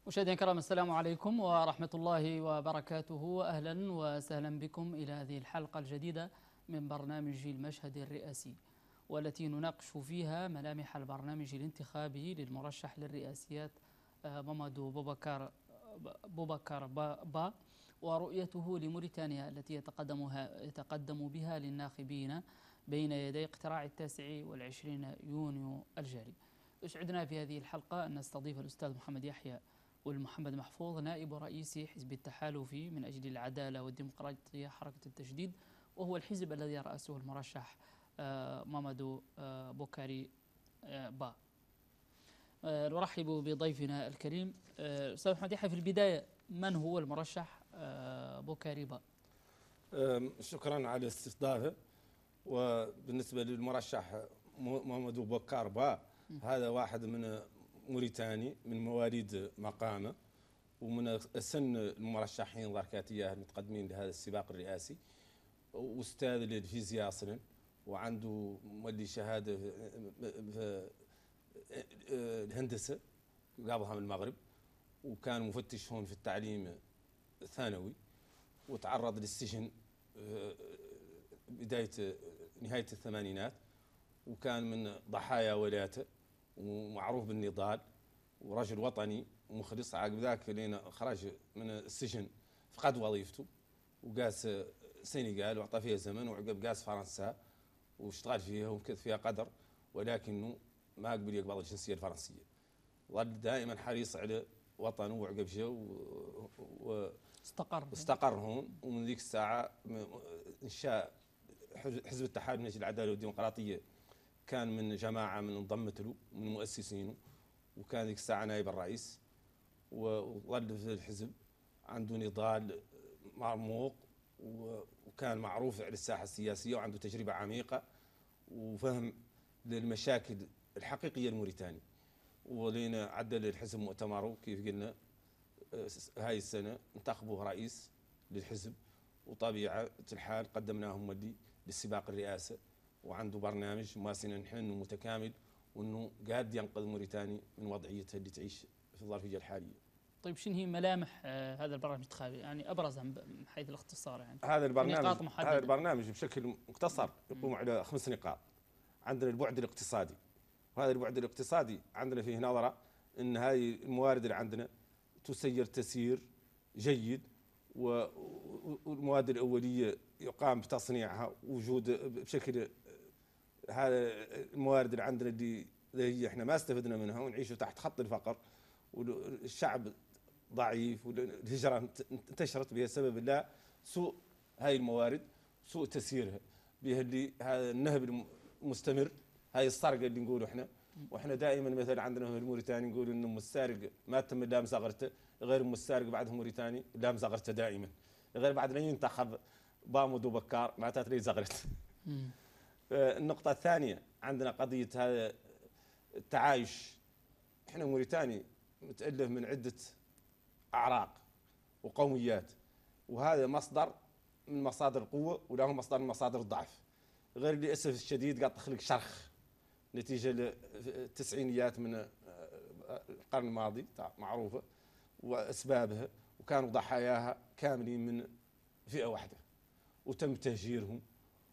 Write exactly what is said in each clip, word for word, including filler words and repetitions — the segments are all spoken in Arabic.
مشاهدينا الكرام، السلام عليكم ورحمة الله وبركاته. أهلا وسهلا بكم إلى هذه الحلقة الجديدة من برنامج المشهد الرئاسي، والتي نناقش فيها ملامح البرنامج الانتخابي للمرشح للرئاسيات مامادو بوبكار بوبكار با ورؤيته لموريتانيا التي يتقدمها يتقدم بها للناخبين بين يدي اقتراع التاسع والعشرين يونيو الجاري. يسعدنا في هذه الحلقة أن نستضيف الأستاذ محمد يحيى والمحمد محفوظ، نائب رئيس حزب التحالف من أجل العدالة والديمقراطية حركة التجديد، وهو الحزب الذي يرأسه المرشح مامادو بوكاري با. نرحب بضيفنا الكريم أستاذ محمد يحيى. في البداية، من هو المرشح بوكاري با؟ شكرا على الاستضافة. وبالنسبة للمرشح مامادو بوكار با، هذا واحد من موريتاني من مواليد مقامة، ومن أسن المرشحين الغركاتية المتقدمين لهذا السباق الرئاسي، وأستاذ للفيزياء أصلا، وعنده مولي شهادة في الهندسة قابلها من المغرب، وكان مفتش هون في التعليم الثانوي، وتعرض للسجن بداية نهاية الثمانينات، وكان من ضحايا ولايته ومعروف بالنضال، ورجل وطني ومخلص. عقب ذاك لين خرج من السجن فقد وظيفته وقاس سنغال وعطى فيها زمن، وعقب قاس فرنسا واشتغل فيها ومكث فيها قدر، ولكنه ما قبل يقبل الجنسية الفرنسية. ظل دائما حريص على وطنه، وعقب جا واستقر استقر هون. ومن ذيك الساعة انشاء حزب التحالف من أجل العدالة والديمقراطية، كان من جماعة من انضمت له من مؤسسينه، وكان ذيك الساعة نائب الرئيس، وظل في الحزب عنده نضال مرموق، وكان معروف على الساحة السياسية، وعنده تجربة عميقة وفهم للمشاكل الحقيقية الموريتانية. ولينا عدل الحزب مؤتمره كيف قلنا هاي السنة انتخبوه رئيس للحزب، وطبيعة الحال قدمناهم مولي للسباق الرئاسة، وعنده برنامج ماسنا نحن ومتكامل، وانه قاعد ينقذ موريتانيا من وضعيتها اللي تعيش في الظرفيه الحاليه. طيب، شنو هي ملامح آه هذا البرنامج الانتخابي؟ يعني ابرزها من حيث الاختصار. يعني هذا البرنامج نقاط محددة. هذا البرنامج بشكل مختصر يقوم على خمس نقاط. عندنا البعد الاقتصادي، وهذا البعد الاقتصادي عندنا فيه نظره ان هذه الموارد اللي عندنا تسير تسيير جيد، والمواد الاوليه يقام بتصنيعها، وجود بشكل هذا الموارد اللي عندنا اللي هي احنا ما استفدنا منها، ونعيشوا تحت خط الفقر، والشعب ضعيف، والهجرة انتشرت بها سبب لا سوء هاي الموارد، سوء تسييرها بها، اللي هذا النهب المستمر، هاي السرقة اللي نقوله احنا. واحنا دائما مثلا عندنا في الموريتاني نقول انه السارق ما تم الا مزغرته، غير السارق بعده موريتاني لا مزغرته دائما، غير بعد ما ينتخب بامودو بكار معناتها لي زغرت. النقطة الثانية عندنا قضية هذا التعايش. احنا موريتاني متألف من عدة أعراق وقوميات، وهذا مصدر من مصادر القوة، وله مصدر من مصادر الضعف. غير للأسف الشديد قاعد تخلق شرخ نتيجة للتسعينيات من القرن الماضي معروفة وأسبابها، وكانوا ضحاياها كاملين من فئة واحدة، وتم تهجيرهم،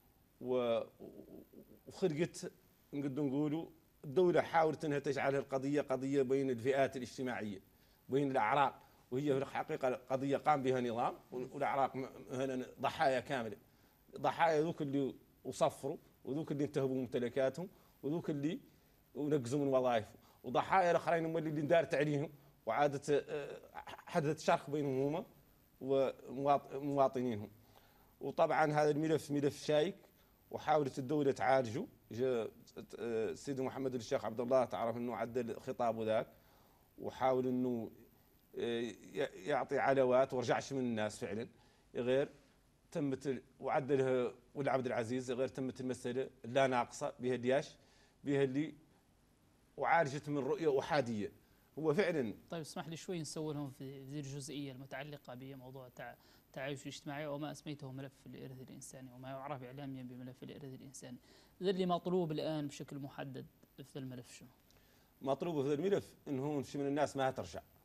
وخلقت نقدر نقولوا الدولة حاولت انها تجعل القضية قضية بين الفئات الاجتماعية، بين الأعراق، وهي في الحقيقة قضية قام بها نظام، والأعراق هنا ضحايا كاملة. ضحايا ذوك اللي وصفروا، وذوك اللي انتهبوا ممتلكاتهم، وذوك اللي ونقزوا من وظائفهم، وضحايا الآخرين هم اللي اندارت عليهم، وعادت حدث شرخ بينهم هم ومواطنينهم. وطبعا هذا الملف ملف شائك، وحاولت الدولة تعالجه. جاء سيدي محمد الشيخ عبد الله تعرف انه عدل خطابه ذاك، وحاول انه يعطي علاوات ورجعش من الناس فعلا. غير تمت وعدلها ولد عبد العزيز، غير تمت المسألة لا ناقصة بها دياش بها اللي وعالجت من رؤية أحادية. هو فعلا. طيب، اسمح لي شوي نسوي لهم في ذي الجزئية المتعلقة بموضوع التعايش الاجتماعي، وما أسميته ملف الإرث الإنساني، وما يعرف إعلاميا بملف الإرث الإنساني. ذا اللي مطلوب الآن بشكل محدد في الملف شنو؟ مطلوب في الملف إنه شيء من الناس ما ترجع،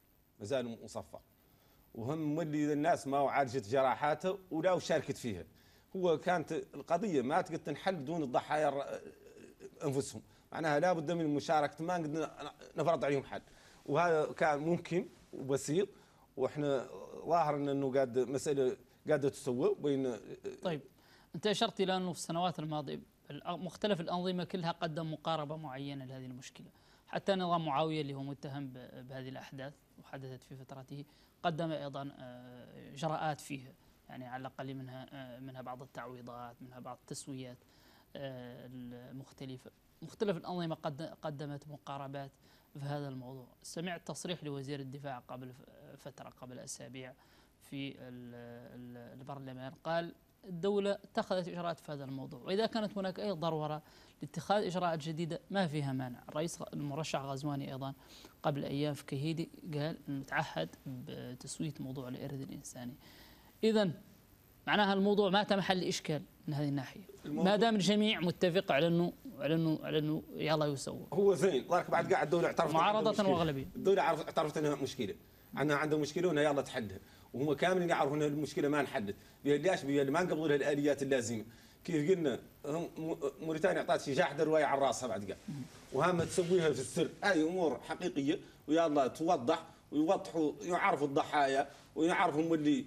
مازال مصفر، وهم مولي الناس ما عالجت جراحاته ولا شاركت فيها. هو كانت القضيه ما تقدر تنحل بدون الضحايا انفسهم، معناها لابد من مشاركه، ما نقدر نفرض عليهم حل، وهذا كان ممكن وبسيط، واحنا ظاهر انه قاعد مساله قاعده تسوى بين. طيب انت اشرت الى انه في السنوات الماضيه مختلف الانظمه كلها قدم مقاربه معينه لهذه المشكله، حتى نظام معاويه اللي هو متهم بهذه الاحداث وحدثت في فترته قدم ايضا اجراءات فيها، يعني على الاقل منها منها بعض التعويضات، منها بعض التسويات المختلفه. مختلف الانظمه قدمت مقاربات في هذا الموضوع. سمعت تصريح لوزير الدفاع قبل فتره، قبل اسابيع في البرلمان، قال الدولة اتخذت إجراءات في هذا الموضوع، وإذا كانت هناك أي ضرورة لاتخاذ إجراءات جديدة ما فيها مانع. الرئيس المرشح غزواني أيضا قبل أيام في كهيدي قال أنه تعهد بتسوية موضوع الإرث الإنساني. إذا معناها الموضوع ما محل إشكال من هذه الناحية، ما دام الجميع متفق على أنه على أنه على أنه يلا يسوى. هو زين، ضارك بعد قاعد الدولة اعترفت معارضة وأغلبية. الدولة اعترفت أنها مشكلة، أنها عندها مشكلة وأنها يلا تحلها، وهم كاملين يعرفوا ان المشكله ما انحلت. ليش؟ ما نقبضوا لها الاليات اللازمه. كيف قلنا هم موريتانيا اعطت شي جاحده روايه على راسها بعد قال، وهم تسويها في السر. هذه امور حقيقيه ويلا توضح، ويوضحوا يعرفوا الضحايا ويعرفوا هم اللي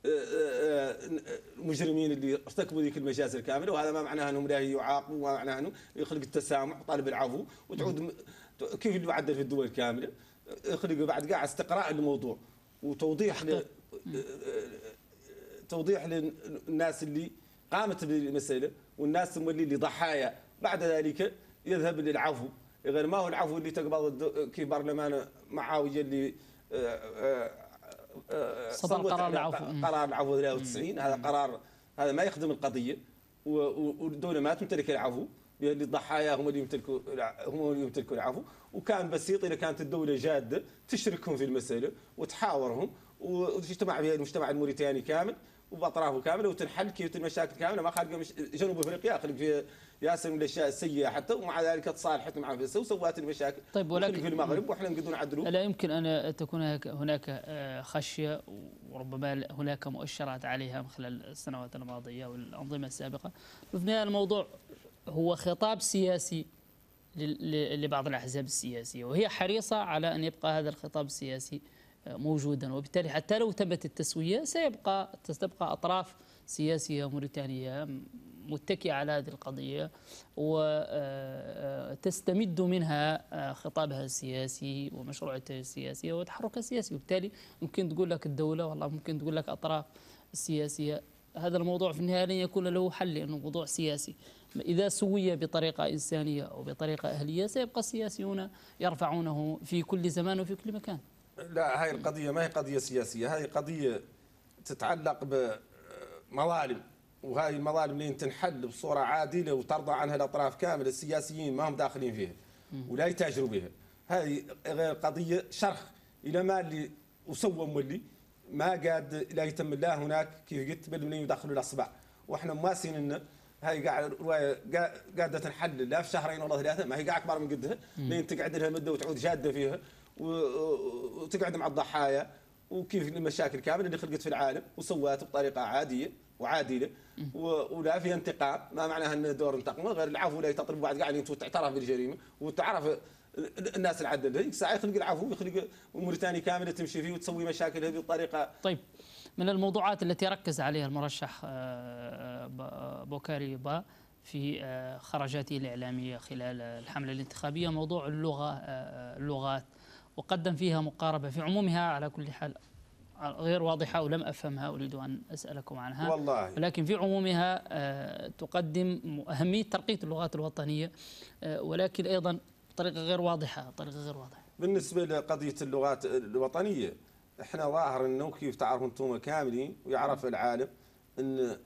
المجرمين اللي ارتكبوا ذيك المجازر كامله، وهذا ما معناه انهم لا يعاقبوا، وما معناه انه يخلق التسامح وطالب العفو وتعود كيف اللي يعدل في الدول كامله، يخلق بعد قاع استقراء الموضوع وتوضيح ل... توضيح للناس اللي قامت بالمسألة، والناس اللي اللي ضحايا بعد ذلك يذهب للعفو. غير ما هو العفو اللي تقبض كيف برلمان معاوية اللي صدر قرار العفو قرار العفو ثلاثة وتسعين. هذا قرار هذا ما يخدم القضية، والدولة ما تمتلك العفو، اللي الضحايا هم اللي يمتلكوا هم اللي يمتلكوا العفو. وكان بسيط اذا كانت الدولة جادة تشركهم في المسألة وتحاورهم وتجتمع بها المجتمع الموريتاني كامل وباطرافه كامله وتنحل كيف المشاكل كامله. ما خلق مش... جنوب افريقيا خلق فيها ياسر من الاشياء السيئه حتى، ومع ذلك تصالحت معه وسوات المشاكل. طيب ولكن في المغرب واحنا نقدر نعدلوا. لا يمكن ان تكون هناك خشيه، وربما هناك مؤشرات عليها من خلال السنوات الماضيه والانظمه السابقه. في النهايه الموضوع هو خطاب سياسي لبعض الاحزاب السياسيه، وهي حريصه على ان يبقى هذا الخطاب السياسي موجودا، وبالتالي حتى لو تمت التسوية سيبقى ستبقى أطراف سياسية موريتانية متكئة على هذه القضية وتستمد منها خطابها السياسي ومشروعاتها السياسية وتحركها السياسي، وبالتالي ممكن تقول لك الدولة والله ممكن تقول لك أطراف السياسية هذا الموضوع في النهاية لن يكون له حل، لأنه موضوع سياسي. إذا سوي بطريقة إنسانية أو بطريقة أهلية سيبقى السياسيون يرفعونه في كل زمان وفي كل مكان. لا، هاي القضية ما هي قضية سياسية، هاي قضية تتعلق بمظالم، وهاي المظالم اللي تنحل بصورة عادلة وترضى عنها الأطراف كاملة. السياسيين ما هم داخلين فيها ولا يتاجروا بها. هذه غير قضية شرخ إلى ما اللي وسوى مولي ما قاد لا يتم الله هناك كيف قلت بل من يدخلوا الأصبع، وإحنا مواسين إن هاي قاعد رواية قاعدة تنحل لا في شهرين ولا ثلاثة، ما هي قاعد أكبر من قدها، لين تقعد لها مدة وتعود جادة فيها وتقعد مع الضحايا وكيف المشاكل كامله اللي خلقت في العالم وسوات بطريقه عاديه وعادله ولا فيها انتقام. ما معناها ان دور انتقام غير العفو لا تطلب بعد قاعد انت تعترف بالجريمه وتعرف الناس العدل. هيك ساعه يخلق العفو ويخلق موريتانيا كامله تمشي فيه وتسوي مشاكلها بطريقه. طيب من الموضوعات التي ركز عليها المرشح بوكاري با في خرجاته الإعلامية خلال الحملة الانتخابية موضوع اللغة اللغات، وقدم فيها مقاربة في عمومها على كل حال غير واضحة ولم أفهمها، أريد أن أسألكم عنها والله. ولكن في عمومها تقدم أهمية ترقية اللغات الوطنية، ولكن أيضا بطريقة غير واضحة طريقة غير واضحة. بالنسبة لقضية اللغات الوطنية احنا ظاهر انه كيف تعرفوا انتم كاملين ويعرف العالم ان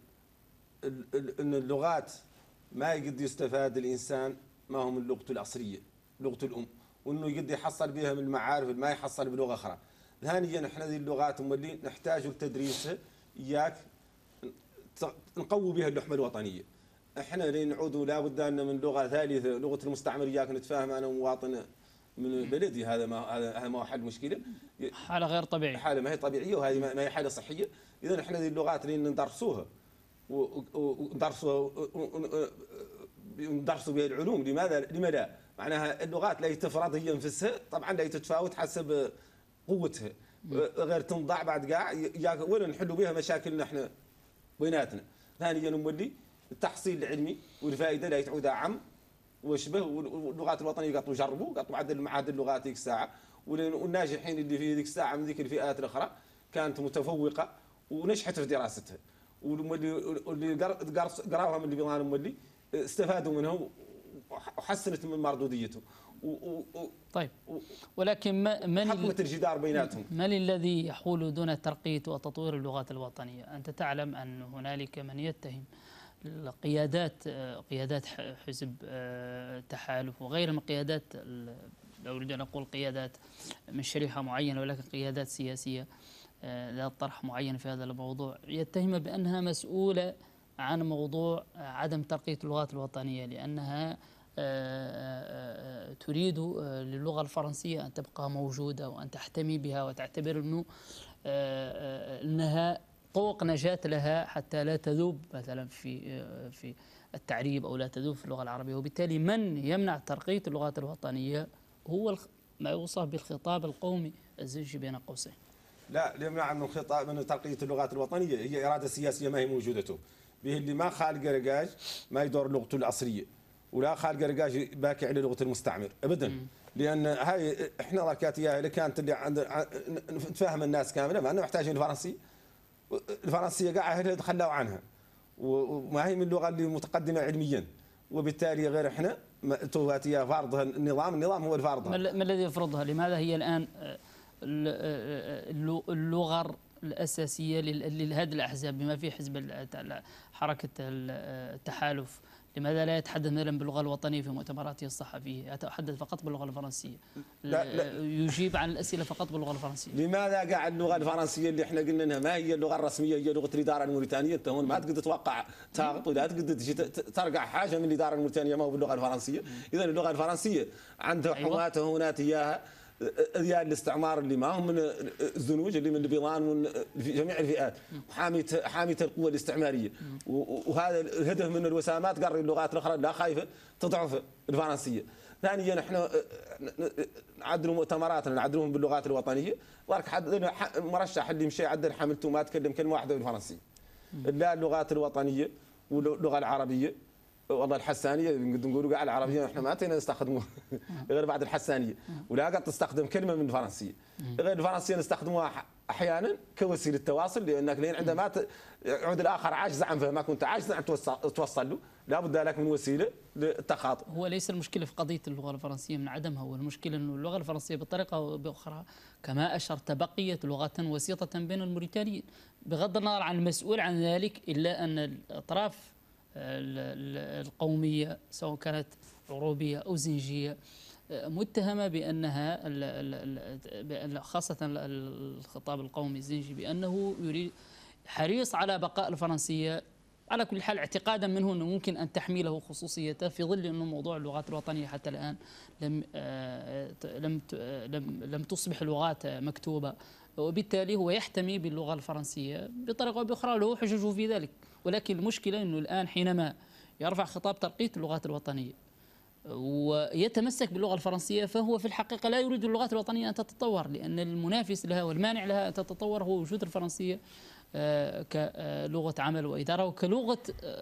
ان اللغات ما يقد يستفاد الانسان ما هو من لغته الاصليه لغته الام، وانه يقد يحصل بها من المعارف ما يحصل بلغه اخرى. ثانيا احنا هذه اللغات اللي نحتاج لتدريسها اياك نقوي بها اللحمه الوطنيه. احنا لين نعود لابد ان من لغه ثالثه لغه المستعمر اياك نتفاهم انا ومواطن من بلدي، هذا ما هذا هذا ما هو حل مشكله، حاله غير طبيعيه، حاله ما هي طبيعيه، وهذه ما هي حاله صحيه. اذا احنا هذه اللغات اللي ندرسوها وندرسوها وندرسوا بها العلوم، لماذا لما لا؟ معناها اللغات لا تفرض هي نفسها، طبعا لا تتفاوت حسب قوتها، غير تنضع بعد كاع ولا نحلوا بها مشاكلنا احنا بيناتنا. ثانيا نولي التحصيل العلمي والفائده لا تعود عم وشبه، واللغات الوطنيه قطوا جربوا قطوا معدل معادل اللغات ذيك الساعه، والناجحين اللي في ذيك الساعه من ذيك الفئات الاخرى كانت متفوقه ونجحت في دراستها، واللي قراوها من اللي بيضان مولي استفادوا منهم وحسنت من مردوديته. طيب، ولكن من حكمت الجدار بيناتهم. من الذي يحول دون ترقية وتطوير اللغات الوطنية؟ أنت تعلم أن هنالك من يتهم القيادات، قيادات حزب التحالف وغيرها من قيادات، لو أريد أن أقول قيادات من شريحة معينة ولكن قيادات سياسية ذات طرح معين في هذا الموضوع، يتهم بأنها مسؤولة عن موضوع عدم ترقية اللغات الوطنية، لأنها تريد للغة الفرنسية أن تبقى موجودة وأن تحتمي بها وتعتبر أنه أنها طوق نجاة لها حتى لا تذوب مثلا في في التعريب أو لا تذوب في اللغة العربية. وبالتالي من يمنع ترقية اللغات الوطنية هو ما يوصف بالخطاب القومي الزنجي بين قوسين. لا، يمنع من خطاب من ترقية اللغات الوطنية هي إرادة سياسية ما هي موجودته، به اللي ما خالق رقاج ما يدور لغته الأصلية، ولا خالق رقاج باكي على لغة المستعمر أبدا. م. لأن هاي إحنا ركاتية اللي كانت اللي عند نتفاهم الناس كاملة، ما أنه محتاجين الفرنسي، الفرنسية قاعدة تخلوا عنها وما هي من اللغة اللي متقدمة علميا، وبالتالي غير إحنا تواتية فرضها النظام، النظام هو الفرضها. ما الذي يفرضها؟ لماذا هي الآن اللغة الأساسية لهذه الأحزاب بما في حزب حركة التحالف؟ لماذا لا يتحدث مثلا باللغة الوطنية في مؤتمراته الصحفية؟ يتحدث فقط باللغة الفرنسية، لا لا يجيب عن الأسئلة فقط باللغة الفرنسية. لماذا قاعد اللغة الفرنسية اللي احنا قلنا انها ما هي اللغة الرسمية، هي لغة الإدارة الموريتانية؟ انت هون ما تقدر تتوقع تهبط ولا تقدر ترجع حاجة من الإدارة الموريتانية ما هو باللغة الفرنسية. إذا اللغة الفرنسية عندها حماتها هنات إياها ذيال الاستعمار اللي ما هم من الزنوج، اللي من البيضان ومن جميع الفئات، وحامية حامية القوة الاستعمارية، وهذا الهدف من الوسامات قرر اللغات الأخرى لا خايفة تضعف الفرنسية. ثانيا نحن نعدلوا مؤتمراتنا نعدلوهم باللغات الوطنية، وراك حد مرشح اللي مشي عدل حملته ما تكلم كلمة واحدة بالفرنسية، لا اللغات الوطنية واللغة العربية والله الحسانيه نقولوا كاع العربيه احنا ما تينا نستخدموها غير بعد الحسانيه، ولا قد تستخدم كلمه من الفرنسيه، غير الفرنسيه نستخدموها احيانا كوسيله تواصل، لانك لين عندما يعود الاخر عاجز عن فهمك وانت عاجز عن توصل له لابد لك من وسيله للتخاطب. هو ليس المشكله في قضيه اللغه الفرنسيه من عدمها، هو المشكله انه اللغه الفرنسيه بطريقه او باخرى كما اشرت بقيت لغه وسيطه بين الموريتانيين، بغض النظر عن المسؤول عن ذلك، الا ان الاطراف القومية سواء كانت عروبية أو زنجية متهمة بأنها خاصة الخطاب القومي الزنجي بأنه يريد حريص على بقاء الفرنسية على كل حال، اعتقادا منه أنه ممكن أن تحمي له خصوصيته في ظل أنه موضوع اللغات الوطنية حتى الآن لم لم لم لم تصبح لغات مكتوبة، وبالتالي هو يحتمي باللغة الفرنسية بطريقة أو بأخرى، له حججه في ذلك. ولكن المشكلة أنه الآن حينما يرفع خطاب ترقية اللغات الوطنية ويتمسك باللغة الفرنسية، فهو في الحقيقة لا يريد اللغات الوطنية أن تتطور، لأن المنافس لها والمانع لها أن تتطور هو وجود الفرنسية كلغة عمل وإدارة وكلغة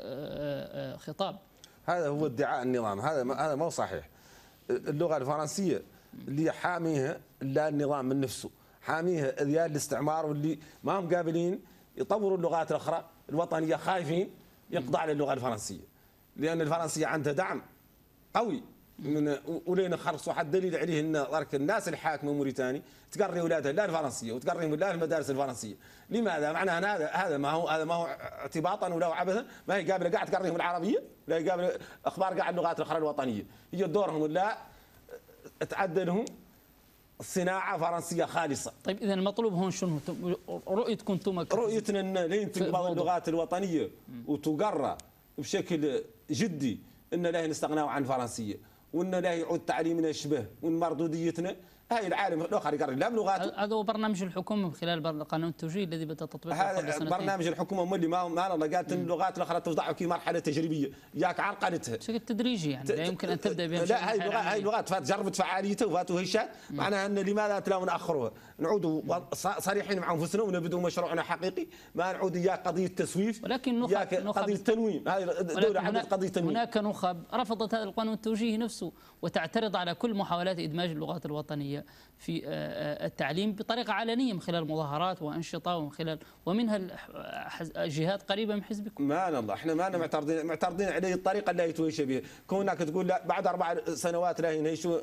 خطاب. هذا هو ادعاء النظام، هذا هذا ما هو صحيح. اللغة الفرنسية اللي حاميها لا النظام من نفسه، حاميها ذيال الاستعمار واللي ما هم قابلين يطوروا اللغات الأخرى الوطنية، خايفين يقضى على اللغة الفرنسية، لأن الفرنسية عندها دعم قوي من ولين خرصوا حد دليل عليه ان الناس الحاكمه موريتاني تقري اولادها لا الفرنسيه وتقريهم لا المدارس الفرنسيه. لماذا؟ معناها هذا هذا ما هو هذا ما هو اعتباطا ولا عبثا، ما هي قابله قاعد تقريهم العربيه، لا هي قابله اخبار قاعد اللغات الاخرى الوطنيه، هي دورهم لا تعدلهم صناعه فرنسيه خالصه. طيب اذا المطلوب هون شنو؟ رؤيتكم انتم؟ رؤيتنا ان لين تنقضى اللغات الوطنيه وتقرى بشكل جدي ان لا نستغنوا عن الفرنسيه، وان لا يعود تعليمنا يشبه وان مردوديتنا هاي العالم الاخر يقرر لا بلغاته. هذا هو برنامج الحكومه من خلال قانون التوجيه الذي بدا تطبيقه قبل سنتين. هذا برنامج الحكومه هم اللي ما ما الله قالت اللغات الاخرى تفضعوا في مرحله تجريبيه، ياك عرقلتها بشكل تدريجي يعني لا يمكن ان تبدا بها. لا هاي اللغات هاي اللغات فات جربت فعاليتها وفاتوا هيشات، معناها ان لماذا لا ناخرها؟ نعودوا صريحين مع انفسنا ونبدوا مشروعنا حقيقي، ما نعود اياك قضيه تسويف ولكن نخب قضيه تنوين. هاي الدوله عندها قضيه تنوين. هناك نخب رفضت هذا القانون التوجيهي نفسه وتعترض على كل محاولات ادماج اللغات الوطنيه في التعليم بطريقه علنيه من خلال مظاهرات وانشطه ومن خلال ومنها جهات قريبه من حزبكم. ما الله احنا ما معترضين معترضين عليه الطريقه اللي يتويش بها، كونك تقول لا بعد اربع سنوات لا ينهيشوا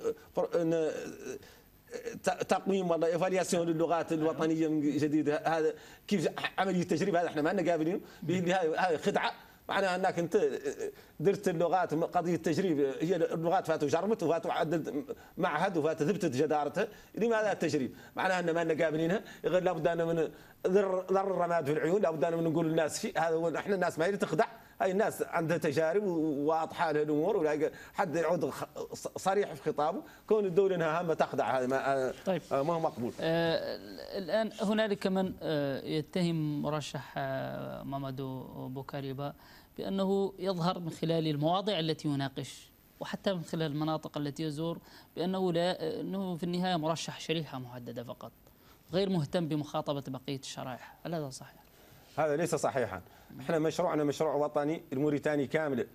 تقويم ولا ايفالياسيون للغات الوطنيه من جديد، هذا كيف عمليه تجريب هذا احنا ما لنا قابلين به. هذه خدعه، معناها انك انت درت اللغات قضيه تجريب، هي اللغات فاتوا جربت وفاتوا عدلت معهد وفاتوا ثبتت جدارتها، لماذا التجريب؟ معناها ان ما لنا قابلينها، غير لابد ان من ضر الرماد في العيون، لابد ان من نقول للناس شيء. هذا هو احنا الناس ما هي تخدع، هاي الناس عندها تجارب وواضحه لها الامور، ولا حد يعود صريح في خطابه، كون الدوله انها هامه تخدع هذا ما طيب. ما هو مقبول. آه الان هنالك من آه يتهم مرشح آه مامادو بوكاريبا بانه يظهر من خلال المواضع التي يناقش وحتى من خلال المناطق التي يزور بانه لا انه في النهايه مرشح شريحه محدده فقط، غير مهتم بمخاطبه بقيه الشرائح، هل هذا صحيح؟ هذا ليس صحيحا. احنا مشروعنا مشروع وطني الموريتاني كامل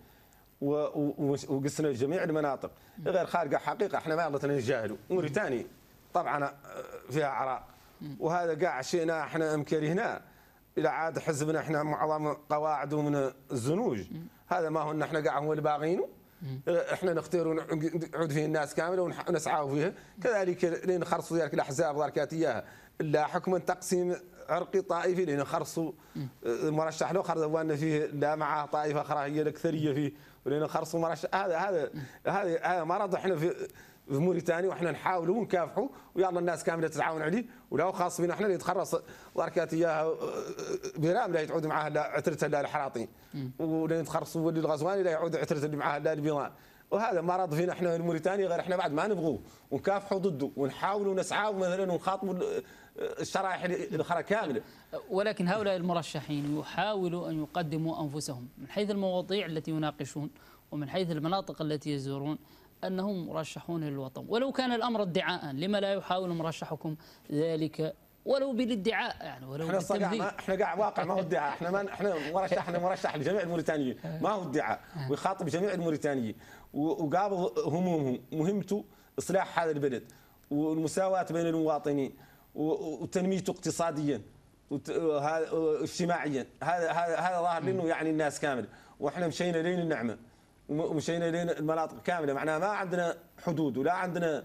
وقسنا جميع المناطق، غير خارقه حقيقه احنا ما غلطنا نتجاهلوا. موريتاني طبعا فيها عراء، وهذا قاع شئنا احنا ام كرهناه، الى عاد حزبنا احنا معظم قواعده من الزنوج، هذا ما هو ان احنا قاع هو اللي باغينه، احنا نختار ونعود فيه الناس كامله ونسعى فيها، كذلك لين خرصوا ذلك الاحزاب ذلك اياها الا حكما تقسيم عرقي طائفي، لان خرصوا المرشح له خرج وان فيه لا معه طائفه اخرى هي الاكثريه فيه، ولين خرصوا مرشح هذا هذا هذا هذا مرض احنا في في موريتانيا، واحنا نحاولوا ونكافحوا ويلا الناس كامله تتعاون عليه، ولا خاص بنا احنا اللي يتخرص ضركات اياها برام لا يتعود معها لا عترتها لا الحراطين، ولين تخرصوا ولي الغزواني لا يعود عترتها اللي معها لا البيضان، وهذا مرض فينا احنا الموريتاني، غير احنا بعد ما نبغوه ونكافحوا ضده ونحاولوا ونسعى مثلا ونخاطبوا الشرائح الاخرى كامله. ولكن هؤلاء المرشحين يحاولوا ان يقدموا انفسهم من حيث المواضيع التي يناقشون ومن حيث المناطق التي يزورون انهم مرشحون للوطن، ولو كان الامر ادعاء لما لا يحاول مرشحكم ذلك ولو بالادعاء يعني ولو احنا بالتمثيل. احنا قاع واقع ما هو ادعاء، احنا ما احنا مرشحنا مرشح لجميع الموريتانيين، ما هو ادعاء، ويخاطب جميع الموريتانيين وقابض همومهم، مهمته اصلاح هذا البلد والمساواه بين المواطنين وتنميته اقتصاديا واجتماعيا، هذا هذا هذا ظاهر لانه يعني الناس كامل، واحنا مشينا لين النعمه ومشينا لين المناطق كامله، معناها ما عندنا حدود ولا عندنا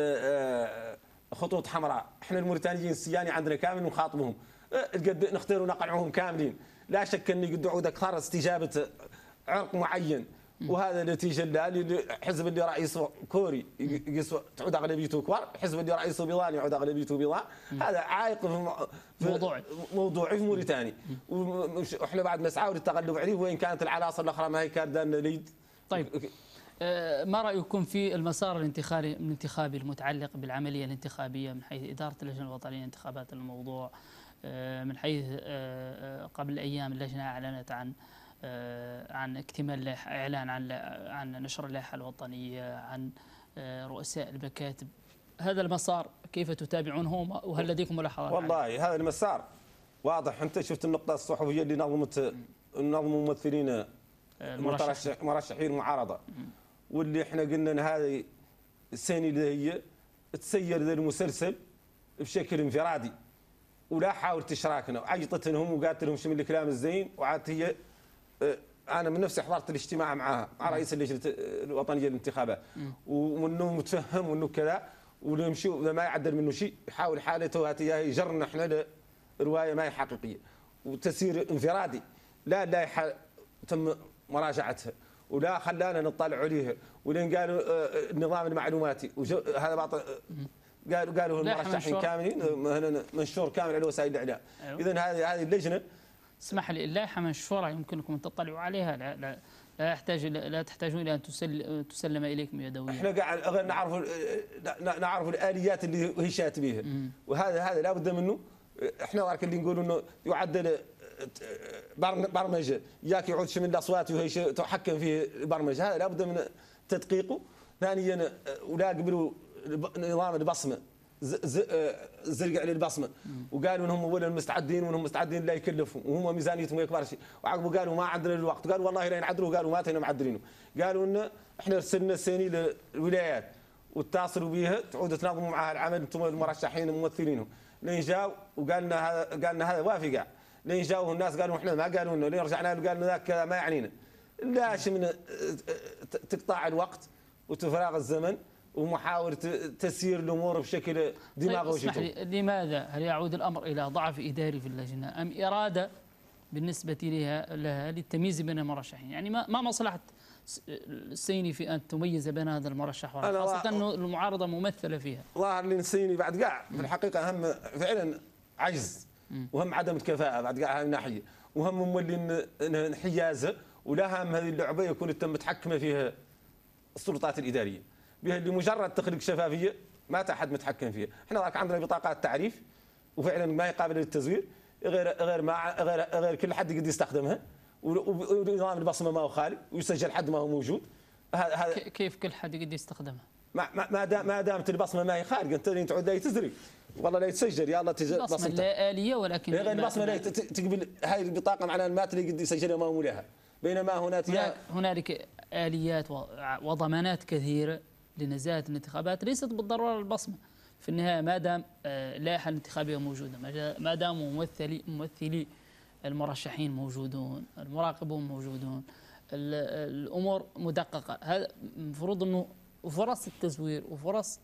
خطوط حمراء، احنا الموريتانيين السياني عندنا كامل نخاطبهم، قد نختار ونقنعهم كاملين، لا شك اني قد عود اكثر استجابه عرق معين، وهذا نتيجه الحزب اللي رئيسه كوري تعود اغلبيته كوار، الحزب اللي رئيسه بيضاني يعود اغلبيته بيضاء، هذا عائق في موضوعي موضوعي في موريتاني، واحنا بعد نسعى للتغلب عليه، وان كانت العناصر الاخرى ما هي كاردان ليد. طيب ما رايكم في المسار الانتخابي الانتخابي المتعلق بالعمليه الانتخابيه من حيث اداره اللجنه الوطنيه لانتخابات الموضوع، من حيث قبل ايام اللجنه اعلنت عن عن اكتمال اعلان عن عن نشر اللائحه الوطنيه، عن رؤساء المكاتب، هذا المسار كيف تتابعونه وهل لديكم ملاحظات؟ والله عليه؟ هذا المسار واضح، انت شفت النقطه الصحفيه اللي نظمت نظموا ممثلين المرشح مرشحين معارضه، واللي احنا قلنا ان هذه السنه اللي هي تسير ذا المسلسل بشكل انفرادي، ولا حاولت تشراكنا وعيطت لهم وقالت لهم شو من الكلام الزين، وعاد هي انا من نفسي حضرت الاجتماع معها مع رئيس اللجنه الوطنيه للانتخابات، وانه متفهم وانه كذا، ونمشي ما يعدل منه شيء، يحاول حالته هاتي يجرنا احنا لروايه ما هي حقيقيه وتسير انفرادي، لا لائحه تم مراجعتها ولا خلانا نطلع عليها، ولين قالوا النظام المعلوماتي هذا باطل، قالوا قالوا المرشحين كاملين منشور كامل على وسائل الاعلام. اذا هذه هذه اللجنه اسمح لي، اللائحه منشوره يمكنكم ان تطلعوا عليها، لا لا لا يحتاج لا تحتاجون الى ان تسل تسلم اليكم يدويا. احنا قاعد غير نعرف نعرف الاليات اللي هي شات بها، وهذا هذا لابد منه. احنا ولكن اللي نقول انه يعدل برمجه ياك يعود من الاصوات وهي تحكم فيه البرمجه، هذا لابد من تدقيقه. ثانيا ولا قبلوا نظام البصمه زرقع للبصمه، وقالوا انهم اولا مستعدين وانهم مستعدين لا يكلفوا وهم ميزانيتهم ما يكبرش، وعقبوا قالوا ما عندنا الوقت، قالوا والله لا ينعدلوا، قالوا ما تينا معدلينه، قالوا ان احنا ارسلنا السيني للولايات واتصلوا بها تعودوا تنظموا معها العمل انتم المرشحين الممثلينهم، لين جاوا وقال لنا هذا قال لنا هذا وافق قاع، لين جاوا الناس قالوا احنا ما قالوا لنا، لين رجعنا له قال لنا ذاك ما يعنينا. لاش من تقطاع الوقت وتفراغ الزمن ومحاولة تسيير الأمور بشكل دماغي. طيب اسمح لي، لماذا؟ هل يعود الأمر إلى ضعف إداري في اللجنة أم إرادة بالنسبة لها, لها للتمييز بين المرشحين؟ يعني ما ما مصلحة السيني في أن تميز بين هذا المرشح خاصة أنه المعارضة ممثلة فيها؟ ظاهر لي السيني بعد قاع في الحقيقة هم فعلا عجز وهم عدم الكفاءة بعد قاع هذه الناحية، وهم مولي انحيازه، ولا هم هذه اللعبة يكون تم متحكمة فيها السلطات الإدارية بها لمجرد تخلق شفافيه ما احد متحكم فيها. احنا عندنا بطاقات تعريف وفعلا ما هي قابله للتزوير، غير غير ما غير غير كل حد يقدر يستخدمها، ونظام البصمه ما هو خالي ويسجل حد ما هو موجود. هذا كيف كل حد يقدر يستخدمها؟ ما ما دام ما دامت البصمه ما هي خارجه انت تعود لا تزري والله لا يتسجل يلا تسجل بصمه لا آلية، ولكن غير البصمه لا تقبل هاي البطاقه معناها المات اللي يقدر يسجلها ما هو لها، بينما هناك هنالك آليات وضمانات كثيره لنزاهة الانتخابات ليست بالضرورة البصمة. في النهاية ما دام اللائحة الانتخابية موجودة، ما دام ممثلي ممثلي المرشحين موجودون، المراقبون موجودون، الأمور مدققة، هذا المفروض أنه فرص التزوير وفرص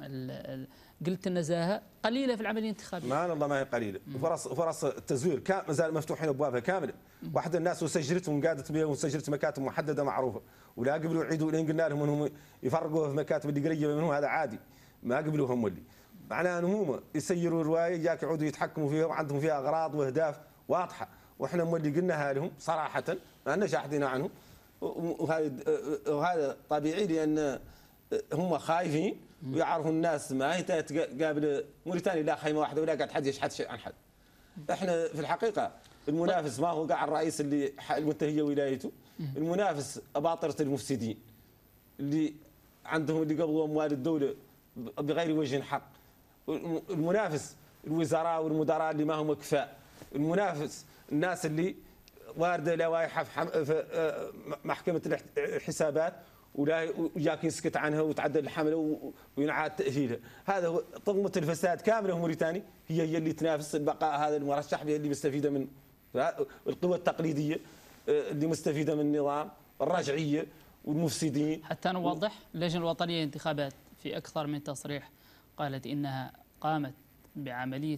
قلة النزاهة قليلة في العملية الانتخابية. ما الله ما هي قليلة، فرص فرص التزوير ما زال مفتوحين أبوابها كاملة. واحد الناس وسجلتهم قادت بها وسجلت مكاتب محددة معروفة، ولا قبلوا يعيدوا لين قلنا لهم انهم يفرقوها في مكاتب اللي قريبه منهم، هذا عادي ما قبلوا هم اللي معناها انهم هم يسيروا الروايه ياك يعودوا يتحكموا فيها وعندهم فيها اغراض واهداف واضحه، واحنا هم اللي قلناها لهم صراحه ما لنا شاهدين عنهم، وهذا وهذا طبيعي لان هم خايفين ويعرفوا الناس ما هي تقابل موريتانيا لا خيمه واحده ولا قاعد حد يشحت شيء عن حد. احنا في الحقيقه المنافس ما هو قاع الرئيس اللي المنتهيه ولايته، المنافس أباطرة المفسدين اللي عندهم اللي قبضوا أموال الدولة بغير وجه حق، المنافس الوزراء والمدراء اللي ما هم كفاء، المنافس الناس اللي واردة لوائح في محكمة الحسابات ولا وياك يسكت عنها وتعدل الحملة وينعاد تأهيلها. هذا هو طغمة الفساد كاملة موريتاني، هي هي اللي تنافس البقاء هذا المرشح اللي مستفيدة من القوى التقليدية اللي مستفيدة من النظام الرجعية والمفسدين. حتى نوضح، اللجنة الوطنية للانتخابات في أكثر من تصريح قالت إنها قامت بعملية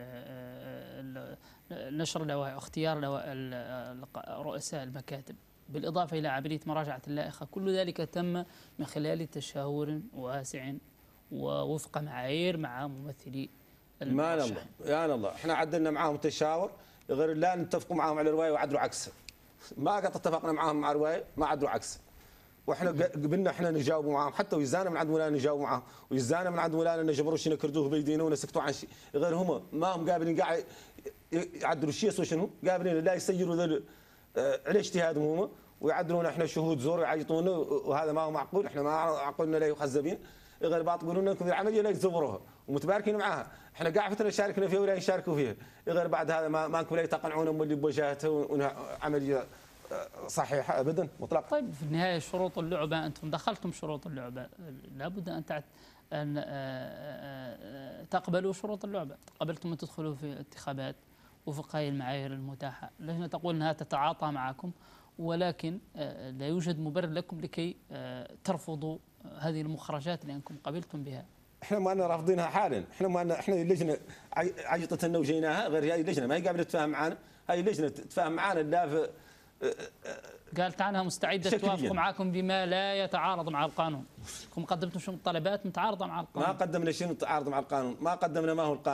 نشر لوائح واختيار رؤساء المكاتب، بالإضافة إلى عملية مراجعة اللائحة، كل ذلك تم من خلال تشاور واسع ووفق معايير مع ممثلي المرشحين. ما يا الله احنا عدلنا معاهم تشاور غير لا نتفقوا معاهم على روايه وعدلوا عكسها، ما قد اتفقنا معاهم مع روايه ما عدلوا عكسها، واحنا قبلنا احنا نجاوبوا معاهم، حتى ويزانا من عند مولانا نجاوبوا معاهم، ويزانا من عند مولانا نجبروا شي نكردوه بيدينا ونسكتوا عن شيء، غير هم ما هم قابلين قاعد يعدلوا شيء سوى شنو؟ قابلين لا يسيروا ذل على اجتهادهم هم ويعدلون احنا شهود زور ويعيطونا، وهذا ما هو معقول، احنا ما عقولنا لا يخزبين، غير بعض يقولون لكم العمليه لا يزوروها ومتباركين معاها، احنا قاعد فتره شاركنا فيها ولا يشاركوا فيها، غير بعد هذا ما ماكم لا يتقنعون اللي بوجهته عمليه صحيحه ابدا مطلقا. طيب في النهايه شروط اللعبه انتم دخلتم شروط اللعبه، لابد ان تعت ان تقبلوا شروط اللعبه، قبلتم ان تدخلوا في انتخابات وفق هذه المعايير المتاحه، اللجنه تقول انها تتعاطى معكم ولكن لا يوجد مبرر لكم لكي ترفضوا هذه المخرجات لانكم قبلتم بها. احنا ما رافضينها حالا، احنا ما احنا اللجنه عيطت لنا وجيناها، غير هذه اللجنه ما هي قابله تتفاهم معنا، هذه اللجنه تتفاهم معنا لا في قالت عنها مستعده توافق معكم بما لا يتعارض مع القانون. انكم قدمتم شنو طلبات متعارضه مع القانون؟ ما قدمنا شيء متعارض مع القانون، ما قدمنا ما هو القانون،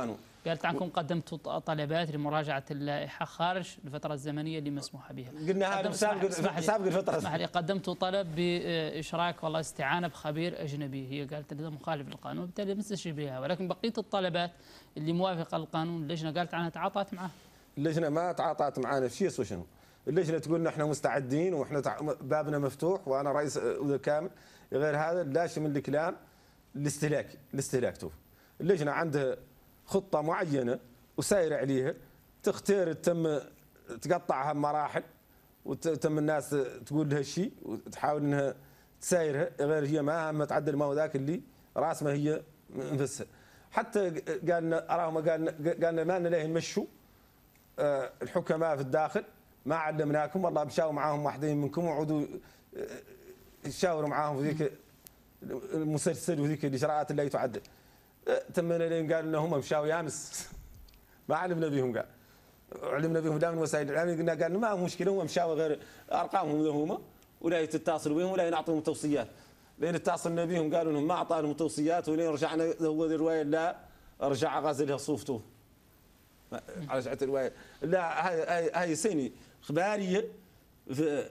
قالت عنكم قدمتوا طلبات لمراجعه اللائحه خارج الفتره الزمنيه اللي مسموح بها. قلنا هذا سابق سابق الفتره. اسمح لي، قدمتوا طلب باشراك والله استعانه بخبير اجنبي، هي قالت هذا مخالف للقانون وبالتالي نستشير بها، ولكن بقيه الطلبات اللي موافقه للقانون اللجنه قالت عنها تعاطت معها. اللجنه ما تعاطت معنا في شيء وشنو؟ اللجنه تقول لنا احنا مستعدين واحنا بابنا مفتوح وانا رئيس كامل، غير هذا لا شمل الكلام الاستهلاك الاستهلاك توف. اللجنه عندها خطه معينه وسايره عليها، تختار تم تقطعها بمراحل وتم الناس تقول لها شيء وتحاول انها تسايرها، غير هي ما هم تعدل ما هو ذاك اللي راسمه هي نفسها. حتى قالنا اراهم قالنا قالنا ما لنا ليه نمشوا الحكماء في الداخل، ما علمناكم والله بشاور معاهم واحدين منكم وعودوا يشاوروا معاهم في ذيك المسلسل وذيك الاجراءات اللي تعدل. تمنا لين قالوا لنا هم مشاو يامس ما علمنا بهم، قال علمنا بهم لا من وسائل الاعلام. قلنا قال ما هو مشكله هم مشاو غير ارقامهم هم ولا تتصلوا بهم ولا نعطيهم توصيات. لين اتصلنا بهم قالوا لهم ما اعطانهم توصيات، ولين رجعنا هو الروايه لا رجع غازلها صوفته رجعت الروايه لا هاي هاي سيني اخباريه في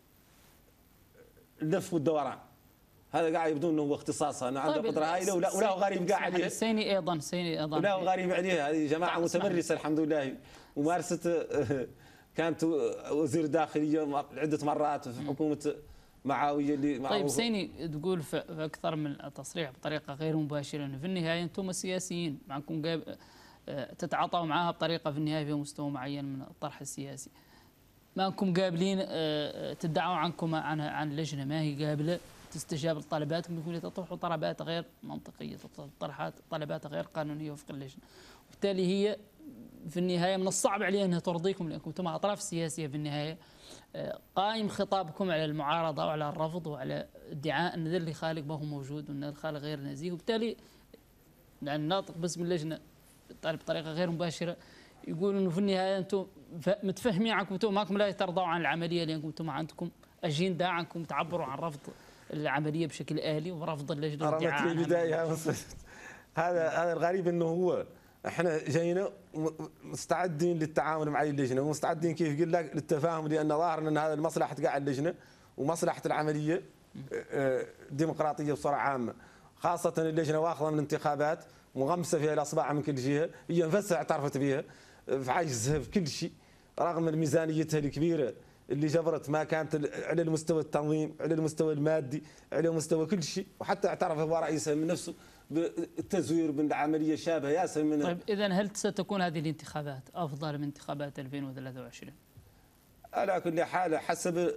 اللف والدوران. هذا قاعد يبدو انه هو اختصاصها، انا عنده قدره هائله ولا ولا غريب قاعد عليه. السيني ايضا سيني ايضا ولا غريب عليه، هذه جماعه متمرسه الحمد لله ومارست. كانت وزير داخليه عده مرات في حكومه معاويه اللي طيب سيني تقول في اكثر من تصريح بطريقه غير مباشره انه في النهايه انتم سياسيين معكم جايب تتعاطوا معها بطريقه في النهايه في مستوى معين من الطرح السياسي. ما انكم قابلين تدعوا عنكم عن عن اللجنه ما هي قابله تستجاب لطلباتكم، يكون تطرحوا طلبات غير منطقيه، طرحات طلبات غير قانونيه وفق اللجنه، وبالتالي هي في النهايه من الصعب عليها انها ترضيكم لانكم انتم اطراف سياسيه في النهايه. قائم خطابكم على المعارضه وعلى الرفض وعلى ادعاء ان ذا اللي خالق ما هو موجود وان الخالق غير نزيه، وبالتالي يعني الناطق باسم اللجنه بطريقه غير مباشره يقول انه في النهايه انتم متفهمين عنكم انتم ماكم لا ترضوا عن العمليه لانكم انتم عندكم اجنده عنكم تعبروا عن رفض العمليه بشكل آلي ورفض اللجنه والادعاء عنها. البدايه هذا هذا الغريب انه هو احنا جاينا مستعدين للتعامل مع اللجنه ومستعدين كيف قلت لك للتفاهم، لان ظاهر ان هذا مصلحه قاعد اللجنه ومصلحه العمليه الديمقراطيه بصوره عامه، خاصه اللجنه واخذه من الانتخابات مغمسه فيها الاصبع من كل جهه، هي نفسها اعترفت بها في عجزها في كل شيء رغم ميزانيتها الكبيره اللي جبرت ما كانت على المستوى التنظيم، على المستوى المادي، على مستوى كل شيء، وحتى اعترف هو رئيسها من نفسه بالتزوير من عمليه شابهه ياسر من. طيب اذا هل ستكون هذه الانتخابات افضل من انتخابات ألفين وثلاثة وعشرين؟ على كل حال حسب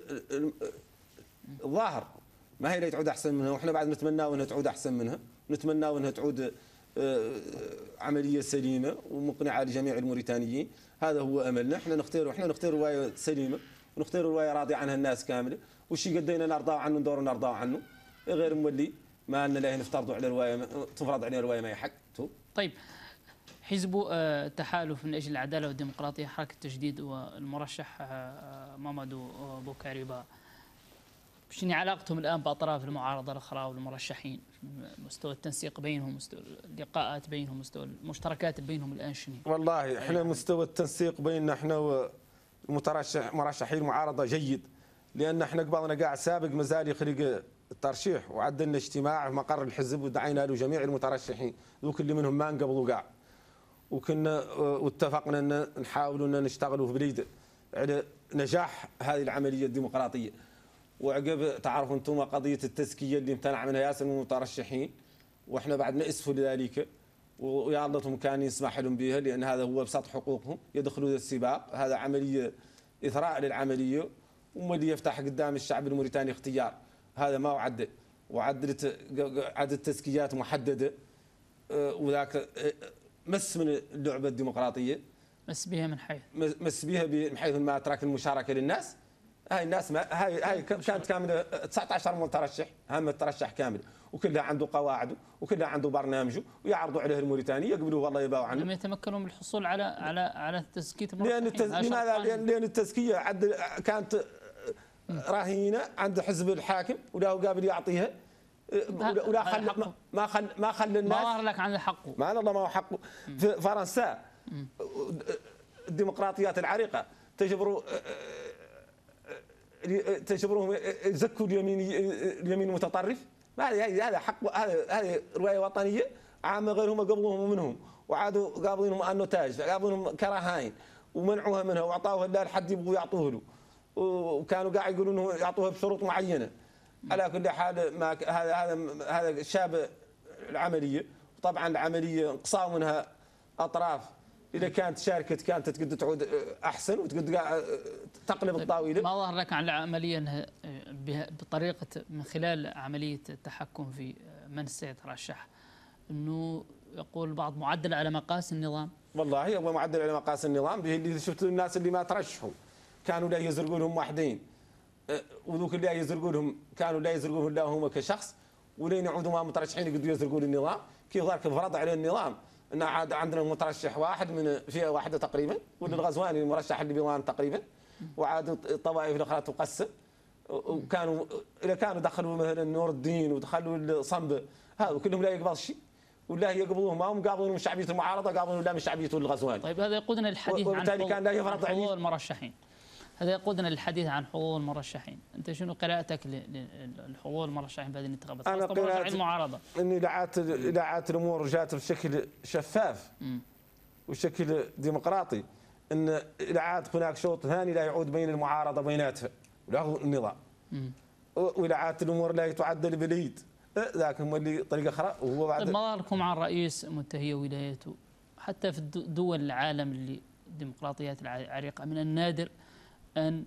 الظاهر ما هي لا تعود احسن منها، واحنا بعد نتمنى انها تعود احسن منها، نتمنى انها تعود عمليه سليمه ومقنعه لجميع الموريتانيين، هذا هو املنا. احنا نختار احنا نختار روايه سليمه ونختار روايه راضي عنها الناس كامله، والشيء قدينا نرضى عنه ندور نرضى عنه، غير مولي ما ان لا نفترضوا على روايه تفرض علينا روايه ما يحق. طيب حزب تحالف من اجل العداله والديمقراطيه حركه التجديد والمرشح مامادو بوكاريبا، شنو علاقتهم الان باطراف المعارضه الاخرى والمرشحين؟ مستوى التنسيق بينهم، مستوى اللقاءات بينهم، مستوى المشتركات بينهم الان شنو؟ والله احنا مستوى التنسيق بيننا احنا ومترشح مرشحين المعارضه جيد، لان احنا قبلنا قاعد سابق مازال يخلق الترشيح وعدلنا اجتماع في مقر الحزب ودعينا له جميع المترشحين ذوك اللي منهم ما انقبضوا قاع، وكنا واتفقنا ان نحاولوا ان نشتغلوا في بليده على نجاح هذه العمليه الديمقراطيه. وعقب تعرفوا انتم قضيه التزكيه اللي امتنع منها ياسر من المترشحين، واحنا بعد ناسفوا لذلك ويا الله كان يسمح لهم بها، لان هذا هو بسط حقوقهم يدخلوا السباق، هذا عمليه اثراء للعمليه واللي يفتح قدام الشعب الموريتاني اختيار، هذا ما عدل وعدلت عدد تزكيات محدده وذاك مس من اللعبه الديمقراطيه، مس بها من حيث مس بها من حيث ما ترك المشاركه للناس. هاي الناس ما هاي هاي كانت كامله تسعة عشر مترشح، هم الترشح كامل وكلها عنده قواعده وكلها عنده برنامجه ويعرضوا عليه الموريتاني يقبلوه والله يباعوا عنه. لم يتمكنوا من الحصول على على على تزكيه المرشحين. لان التز... لماذا؟ لان التزكيه عد... كانت رهينه عند حزب الحاكم ولا هو قابل يعطيها ولا خل ما خل ما خل الناس ما ظهر لك عن حقه. ما الله ما هو حقه. في فرنسا الديمقراطيات العريقه تجبروا تجبروهم يزكوا اليمين اليمين المتطرف. هذا هذا حق، هذا هذه روايه وطنيه عامه غيرهم قبلوهم منهم، وعادوا قابلينهم انه تاج، قابلينهم كرهاين ومنعوها منها واعطوها لا لحد يبغوا يعطوه له، وكانوا قاعد يقولون انه يعطوها بشروط معينه. على كل حال ما هذا هذا هذا شاب العمليه، وطبعا العمليه انقصاوا منها اطراف. اذا كانت شاركت كانت تقدر تعود احسن وتقدر تقلب الطاوله. ما ظهر لك عن العمليه بطريقه من خلال عمليه التحكم في من سيترشح انه يقول البعض معدل على مقاس النظام؟ والله هو معدل على مقاس النظام. به اللي شفتوا الناس اللي ما ترشحوا كانوا لا يزرقوا لهم واحدين، وذوك اللي يزرقوا لهم كانوا لا يزرقوا لا هم كشخص، ولين يعودوا ما مترشحين يقدروا يزرقوا للنظام. كيف ذاك فرض على النظام ان عاد عندنا مترشح واحد من فئه واحده تقريبا، والغزواني المرشح اللي بيوان تقريبا، وعاد الطوائف الاخرى تقسم. وكانوا اذا كانوا دخلوا مثلا نور الدين ودخلوا الصنبه هذا كلهم لا يقبل شيء، ولا يقبلوهم ما هم قابلون من شعبيه المعارضه، قابلون لا من شعبيه الغزواني. طيب هذا يقودنا للحديث عن كان لا يفرض حظوظ المرشحين. هذا يقودنا للحديث عن حظوظ المرشحين. انت شنو قراءتك للحظوظ المرشحين بهذه الانتخابات؟ انا قراءة المعارضه اني لعات لعات الامور جات بشكل شفاف وشكل ديمقراطي، ان لعات هناك شوط ثاني لا يعود بين المعارضه بيناتها ولا النظام، ولعات الامور لا تعدل باليد ذاك هو اللي طريقه اخرى. وهو بعد طيب ما لكم عن رئيس منتهيه ولايته حتى في دول العالم اللي الديمقراطيات العريقه من النادر ان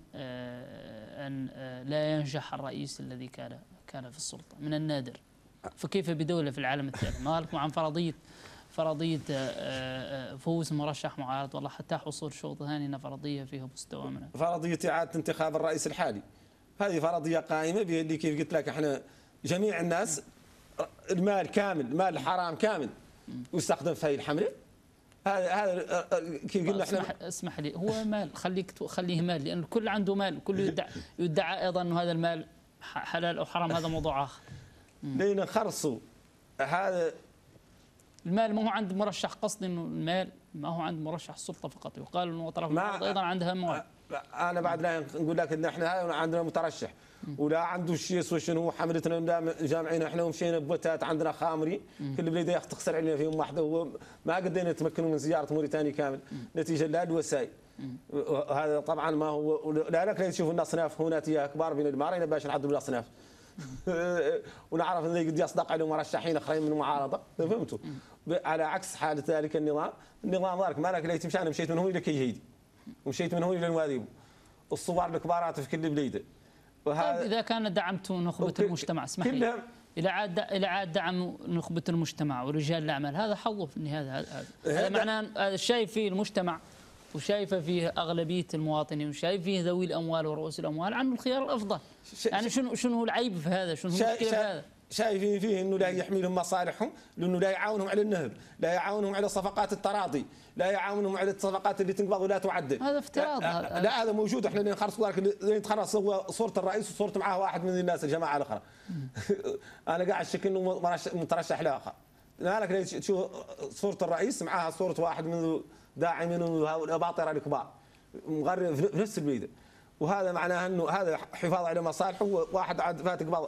ان لا ينجح الرئيس الذي كان كان في السلطه، من النادر. فكيف بدوله في العالم الثالث؟ ما لكم عن فرضيه فرضيه فوز مرشح معارض والله حتى حصول شوط ثاني فرضيه فيها مستوى من فرضيه اعاده انتخاب الرئيس الحالي. هذه فرضيه قائمه اللي كيف قلت لك احنا جميع الناس المال كامل، المال الحرام كامل يستخدم في هذه الحمله. هذا هذا كيف قلنا احنا. اسمح, اسمح لي، هو مال، خليك خليه مال، لان الكل عنده مال، الكل يدعي, يدعي ايضا انه هذا المال حلال او حرام، هذا موضوع اخر. لين نخرصوا هذا المال ما هو عند مرشح، قصدي انه المال ما هو عند مرشح السلطه فقط، يقال انه اطراف المعارضه ايضا عندها اموال. انا بعد لا نقول لك ان احنا هذا عندنا مترشح ولا عنده شيء يسوى شنو حملتنا جامعين احنا ومشينا بوتات عندنا خامري كل بلاد تخسر علينا فيهم واحده، وما قدرنا نتمكنوا من زياره موريتانيا كامل نتيجه لا الوسائل. هذا طبعا ما هو لا لك تشوفوا الاصناف هنا تيا كبار بين المارين باش نعدوا بالاصناف ونعرف ان قد يصدق عليهم مرشحين اخرين من المعارضه، فهمتوا؟ على عكس حاله ذلك النظام، النظام ذاك ما لك لا تمشي. انا مشيت من هون الى كيهيدي ومشيت من هون الى الواديب، الصور الكبارات في كل بليده. طيب اذا كان دعمتوا نخبه المجتمع، اسمح لي، الى عاد الى عاد دعم نخبه المجتمع ورجال الاعمال، هذا حظه في النهايه. هذا هذا معناه هذا شايف فيه المجتمع وشايفه فيه اغلبيه المواطنين وشايف فيه ذوي الاموال ورؤوس الاموال عنه الخيار الافضل. يعني شنو شنو العيب في هذا؟ شنو المشكله في هذا؟ شايفين فيه انه لا يحمي لهم مصالحهم، لانه لا يعاونهم على النهب، لا يعاونهم على صفقات التراضي، لا يعاونهم على الصفقات اللي تنقبض ولا تعدل. هذا افتراض. لا, لا هذا موجود. احنا اللي نخلص لين تخلص هو صوره الرئيس وصورته معاه واحد من الناس الجماعه الاخرى. انا قاعد شك انه مترشح لاخر. مالك تشوف صوره الرئيس معاها صوره واحد من داعمين الاباطره الكبار مغرب في نفس البلد، وهذا معناه انه هذا حفاظ على مصالحه. واحد عاد فات قبل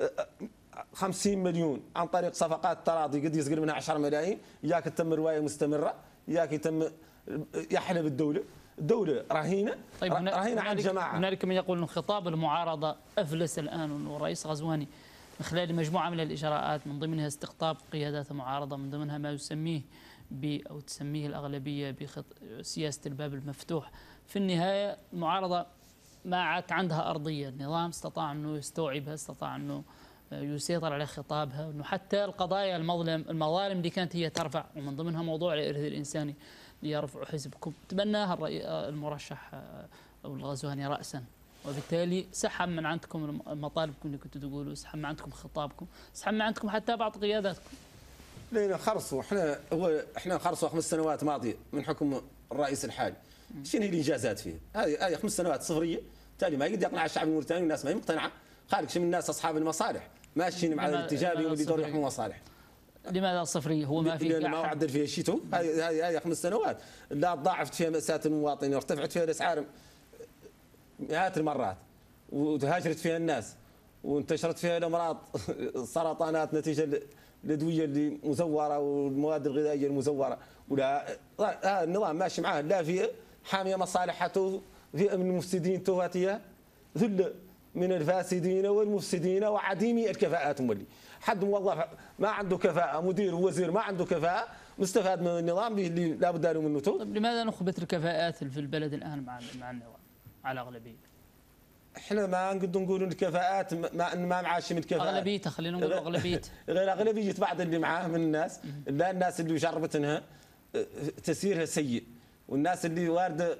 خمسين مليون عن طريق صفقات تراضي قد يسقل منها عشرة ملايين، ياك تتم روايه مستمره، ياك يتم يحلب الدوله، الدوله رهينه. طيب رهينه عن الجماعه. هنالك من يقول ان خطاب المعارضه افلس الان، وانه الرئيس غزواني من خلال مجموعه من الاجراءات من ضمنها استقطاب قيادات المعارضه، من ضمنها ما يسميه ب او تسميه الاغلبيه بسياسه الباب المفتوح. في النهايه المعارضه ما عاد عندها ارضيه، النظام استطاع انه يستوعبها، استطاع انه يسيطر على خطابها، انه حتى القضايا المظلم المظالم اللي كانت هي ترفع ومن ضمنها موضوع الارث الانساني ليرفع حزبكم تبناها المرشح او الغزواني راسا، وبالتالي سحب من عندكم مطالبكم اللي كنتوا تقولوا، سحب من عندكم خطابكم، سحب من عندكم حتى بعض قياداتكم. لينا خرصوا احنا هو احنا خرصوا خمس سنوات ماضيه من حكم الرئيس الحالي. شنو هي الانجازات فيها؟ هذه هذه خمس سنوات صفريه، بالتالي ما يقدر يقنع الشعب الموريتاني والناس ما هي مقتنعه، خارج من الناس اصحاب المصالح ماشيين مع الاتجاه اللي يدور يحموا مصالح. لماذا صفريه؟ هو ما في ما عدل فيها شيء. هذه هذه هذه خمس سنوات لا ضاعفت فيها مأساة المواطنين وارتفعت فيها الاسعار مئات المرات وتهاجرت فيها الناس وانتشرت فيها الامراض السرطانات نتيجه الادويه اللي مزوره والمواد الغذائيه المزوره. ولا هذا النظام ماشي معاه لا في حاميه مصالحته في من المفسدين تواتيه ذل من الفاسدين والمفسدين وعديمي الكفاءات مولي. حد موظف ما عنده كفاءه مدير ووزير ما عنده كفاءه مستفاد من النظام اللي لا بد له منه. طيب لماذا نخبت الكفاءات في البلد الان مع مع النظام على اغلبيه؟ احنا ما نقدر نقول الكفاءات ما ما معاش من كفاءات اغلبيته خلينا نقول اغلبيته غير اغلبيه بعض اللي معاه من الناس لا الناس اللي جربتنها تسييرها سيء والناس اللي وارده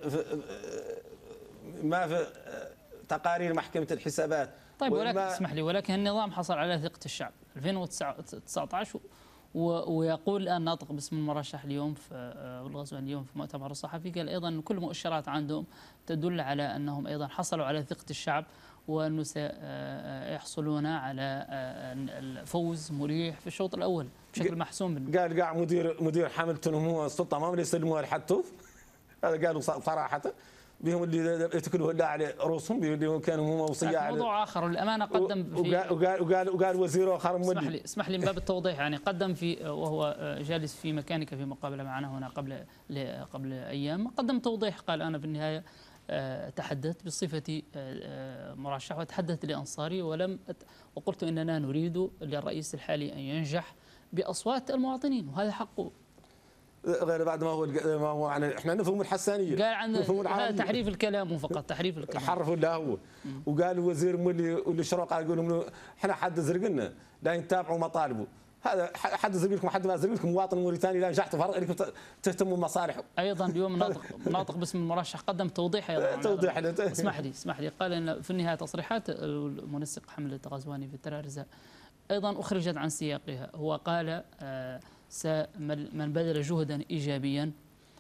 ما في تقارير محكمه الحسابات. طيب ولكن اسمح لي ولكن النظام حصل على ثقه الشعب ألفين وتسعة عشر ويقول الان ناطق باسم المرشح اليوم في الغزواني اليوم في مؤتمر الصحفي قال ايضا ان كل المؤشرات عندهم تدل على انهم ايضا حصلوا على ثقه الشعب وانه سيحصلون على الفوز مريح في الشوط الاول بشكل محسوم. قال قاع مدير مدير حملتهم هو السلطه ما يسلموها لحد هذا قالوا صراحه بهم اللي يتكلوا لا على رؤوسهم اللي كانوا هم وصيه على موضوع اخر الامانه قدم في وقال وقال وقال وزير اخر مولي. اسمح لي اسمح لي من باب التوضيح يعني قدم في وهو جالس في مكانك في مقابله معنا هنا قبل قبل ايام قدم توضيح قال انا في النهايه تحدثت بصفتي مرشح وتحدثت لانصاري ولم وقلت اننا نريد للرئيس الحالي ان ينجح باصوات المواطنين وهذا حقه. غير بعد ما هو ما هو يعني احنا نفهم الحسانيه قال عن هذا تحريف الكلام فقط تحريف الكلام حرفوا لا هو وقال الوزير مولي واللي شروق يقول لهم احنا حد زرق لنا لا يتابعوا مطالبه. هذا حد زرق لكم حد ما زرق لكم مواطن موريتاني لا نجحتوا فرق انكم تهتموا بمصالحه. ايضا اليوم ناطق ناطق باسم المرشح قدم توضيح ايضا توضيح اسمح لي اسمح لي قال ان في النهايه تصريحات المنسق حمله غزواني في الترارزه ايضا اخرجت عن سياقها. هو قال آه من بذل جهدا ايجابيا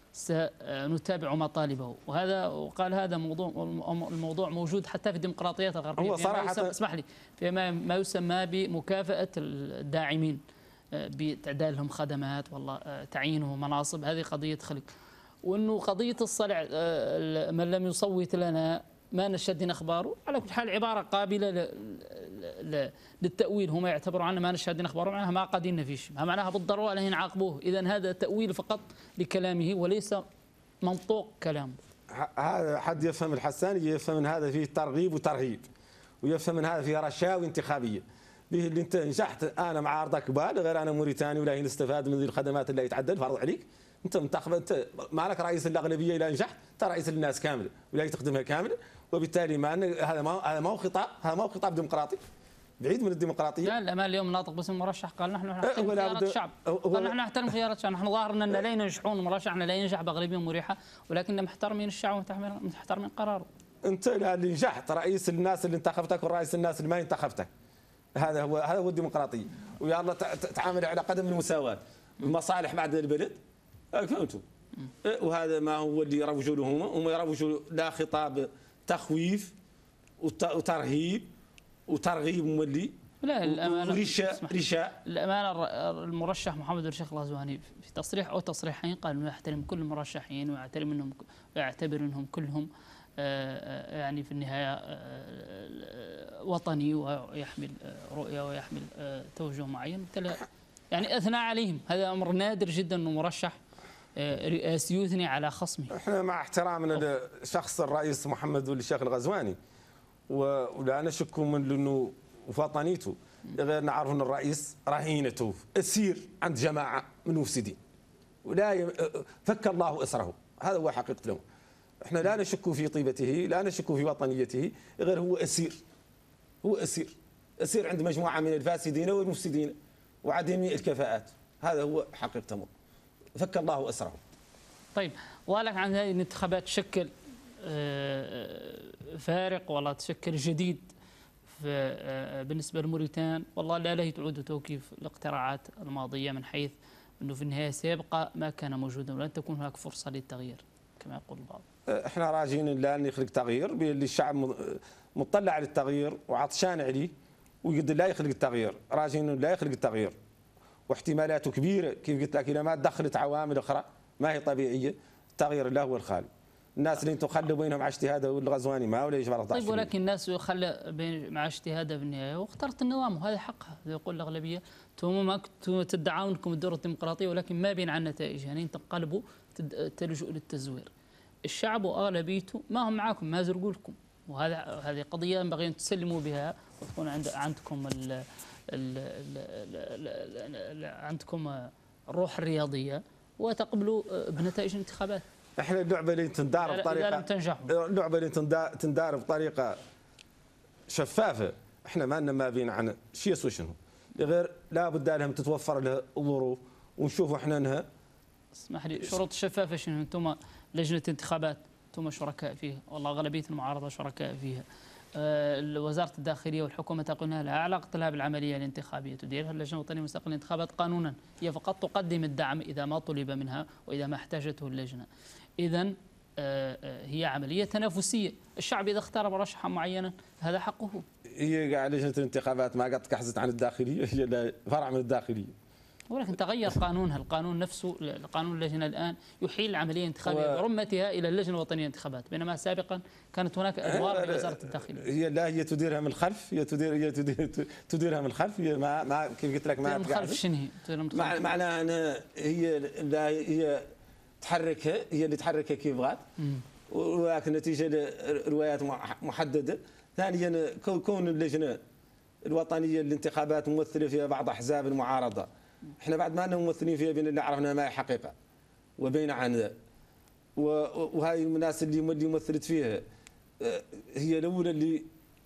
سنتابع مطالبه وهذا وقال هذا موضوع الموضوع موجود حتى في الديمقراطيات الغربيه. هو صراحه اسمح لي فيما ما يسمى بمكافاه الداعمين بتعداد لهم خدمات والله تعيينهم مناصب. هذه قضيه خلق وانه قضيه الصلع من لم يصوت لنا ما نشهد اخباره على كل حال عباره قابله للتاويل. هم يعتبروا عنا ما نشهد اخباره معناها ما قادين فيش ما معناها بالضروره لهن عاقبوه. اذا هذا تاويل فقط لكلامه وليس منطوق كلامه. هذا حد يفهم الحساني يفهم من هذا فيه ترغيب وترهيب ويفهم من هذا فيه رشاوي انتخابيه به اللي انت نجحت انا مع عرضك بال غير انا موريتاني ولا نستفاد من الخدمات اللي يتعدل فرض عليك انت منتخب انت ما لك رئيس الاغلبيه اذا نجحت انت رئيس الناس كامله ولا تخدمها كامله وبالتالي ما هذا ما هذا ما هو خطاب هذا ما هو خطاب ديمقراطي بعيد من الديمقراطيه. لا الامال اليوم ناطق باسم المرشح قال نحن نحترم خيارات الشعب قال نحن نحترم خيارات الشعب نحن ظاهرنا ان لا ينجحون مرشحنا لا ينجح باغلبيه مريحه ولكن محترمين الشعب ومحترمين قراره. انت اللي نجحت رئيس الناس اللي انتخبتك ورئيس الناس اللي ما انتخبتك هذا هو هذا هو الديمقراطيه ويا الله تعامل على قدم المساواه المصالح بعد البلد فهمتوا. وهذا ما هو اللي يروجوا له هم هم يروجوا لا خطاب تخويف وترهيب وترغيب مولي لا الامانه رشاء رشاء الامانه المرشح محمد الشيخ الغزواني في تصريح او تصريحين قال انه يحترم كل المرشحين ويعترم انهم ويعتبر انهم كلهم يعني في النهايه وطني ويحمل رؤيه ويحمل توجه معين يعني اثنى عليهم. هذا امر نادر جدا انه مرشح رئاسي يثني على خصمه. احنا مع احترامنا لشخص الرئيس محمد الشيخ الغزواني ولا نشك من انه وطنيته غير نعرف ان الرئيس رهينته اسير عند جماعه من المفسدين ولا فك الله اسره. هذا هو حقيقه الامر. احنا لا نشك في طيبته لا نشك في وطنيته غير هو اسير هو اسير اسير عند مجموعه من الفاسدين والمفسدين وعديمي الكفاءات. هذا هو حقيقه الامر. فك الله اسره. طيب ولك عن هذه الانتخابات تشكل فارق ولا تشكل جديد في بالنسبه لموريتان والله لا لا تعود توكيف الاقتراعات الماضيه من حيث انه في النهايه سيبقى ما كان موجودا ولن تكون هناك فرصه للتغيير كما يقول البعض. احنا راجين الان يخلق تغيير باللي الشعب مطلع على التغيير وعطشان عليه ويقدر لا يخلق التغيير، راجع انه لا يخلق التغيير واحتمالاته كبيره. كيف قلت لك اذا ما تدخلت عوامل اخرى ما هي طبيعيه التغيير لا هو الخالي. الناس اللي انتم خلوا بينهم على اجتهاده والغزواني ما ولا يجبر طيب ولكن الناس خلى بين مع اجتهادها بالنهايه واختارت النظام وهذا حقها يقول الاغلبيه. انتم ما كنتوا تدعون انكم الدوره الديمقراطيه ولكن ما بين عن نتائج يعني تنقلبوا تلجؤوا للتزوير. الشعب واغلبيته ما هم معاكم ما زرقوا لكم وهذا هذه قضيه ينبغي ان تسلموا بها وتكون عند عندكم ال ال ال عندكم الروح الرياضيه وتقبلوا بنتائج الانتخابات. احنا اللعبه اللي تندار بطريقه إذا لم تنجحوا اللعبه اللي تندار بطريقه شفافه، احنا ما لنا ما بين عن شيء يسوي شنو غير لابد لهم تتوفر له الظروف ونشوفوا احنا انها. اسمح لي، شروط الشفافه شنو؟ انتم لجنه انتخابات انتم شركاء فيها والله اغلبيه المعارضه شركاء فيها. آه وزاره الداخليه والحكومه تقولون لها علاقه لها بالعمليه الانتخابيه تديرها اللجنه الوطنيه المستقله للانتخابات قانونا، هي فقط تقدم الدعم اذا ما طلب منها واذا ما احتاجته اللجنه. اذا هي عملية تنافسية، الشعب إذا اختار مرشحا معينا هذا حقه. هي قاعد لجنة الانتخابات ما قد تكحزت عن الداخلية، هي فرع من الداخلية. ولكن تغير قانونها، القانون نفسه قانون اللجنة الآن يحيل العملية الانتخابية برمتها إلى اللجنة الوطنية للانتخابات، بينما سابقا كانت هناك أدوار لوزارة الداخلية. هي لا هي تديرها من الخلف، هي تدير هي تدير تديرها من الخلف، هي ما ما كيف قلت لك ما من الخلف شنو هي؟ معناها أنا هي لا هي تحركها هي اللي تحركها كيف بغات ولكن نتيجه لروايات محدده. ثانيا كون اللجنه الوطنيه للانتخابات ممثله فيها بعض احزاب المعارضه، احنا بعد ما ممثلين فيها بين اللي عرفنا ما هي حقيقه وبين عن ذا، وهاي الناس اللي اللي مثلت فيها هي الاولى اللي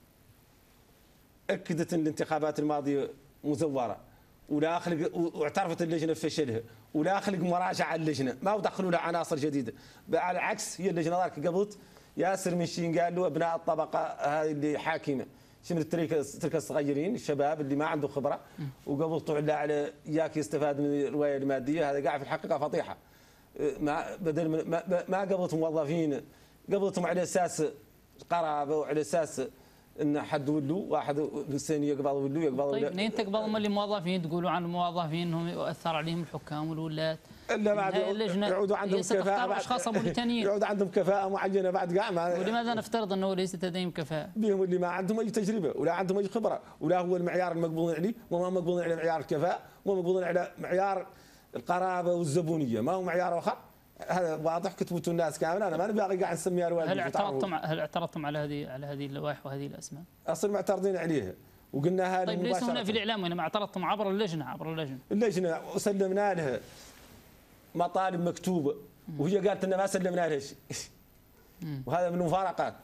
اكدت ان الانتخابات الماضيه مزوره ولا خلق واعترفت اللجنه بفشلها ولا خلق مراجعه اللجنه ما ودخلوا لها عناصر جديده. على العكس هي اللجنه ذاك قبلت ياسر من شين قال له ابناء الطبقه هذه اللي حاكمه شمل التركه التركه الصغيرين الشباب اللي ما عنده خبره وقبل طلع على اياك يستفاد من الروايه الماديه، هذا قاعد في الحقيقه فضيحه. ما بدل ما, ما قبلت موظفين قبلتهم على اساس قرابه وعلى اساس ان حد ولو واحد الثاني يقبض ولو يقبض. طيب منين تقبضوا من الموظفين تقولوا عن الموظفين انهم يؤثر عليهم الحكام والولاة؟ الا بعد يعودوا عندهم كفاءه بعد اشخاص موريتانيين يعود عندهم كفاءه معينه بعد كاع ما. ولماذا نفترض انه ليست لديهم كفاءه؟ بهم اللي ما عندهم اي تجربه ولا عندهم اي خبره ولا هو المعيار المقبول عليه وما مقبول على معيار الكفاءه وما مقبول على معيار القرابه والزبونيه ما هو معيار اخر. هذا واضح كتبتوا الناس كامله. انا ما نبغي قاعد نسميها روايه. هل اعترضتم هل اعترضتم على هذه على هذه اللوائح وهذه الاسماء؟ اصلا معترضين عليها وقلناها. طيب ليس هنا في الاعلام وانما اعترضتم عبر اللجنه عبر اللجنه. اللجنه وسلمنا لها مطالب مكتوبه وهي قالت لنا ما سلمنا لها شيء وهذا من المفارقات.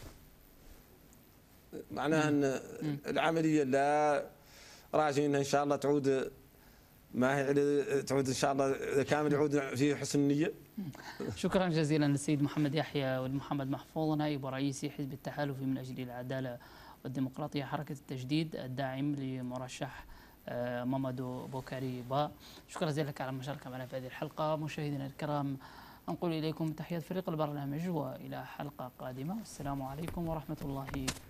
معناها ان العمليه لا راجعين ان شاء الله تعود ما هي تعود ان شاء الله كامل يعود في حسن النيه. شكرا جزيلا للسيد محمد يحيى والمحمد محفوظ نائب رئيس حزب التحالف من اجل العداله والديمقراطيه حركه التجديد الداعم لمرشح مامادو بوكاري با. شكرا جزيلا لك على المشاركه معنا في هذه الحلقه. مشاهدينا الكرام انقل اليكم تحيات فريق البرنامج والى حلقه قادمه والسلام عليكم ورحمه الله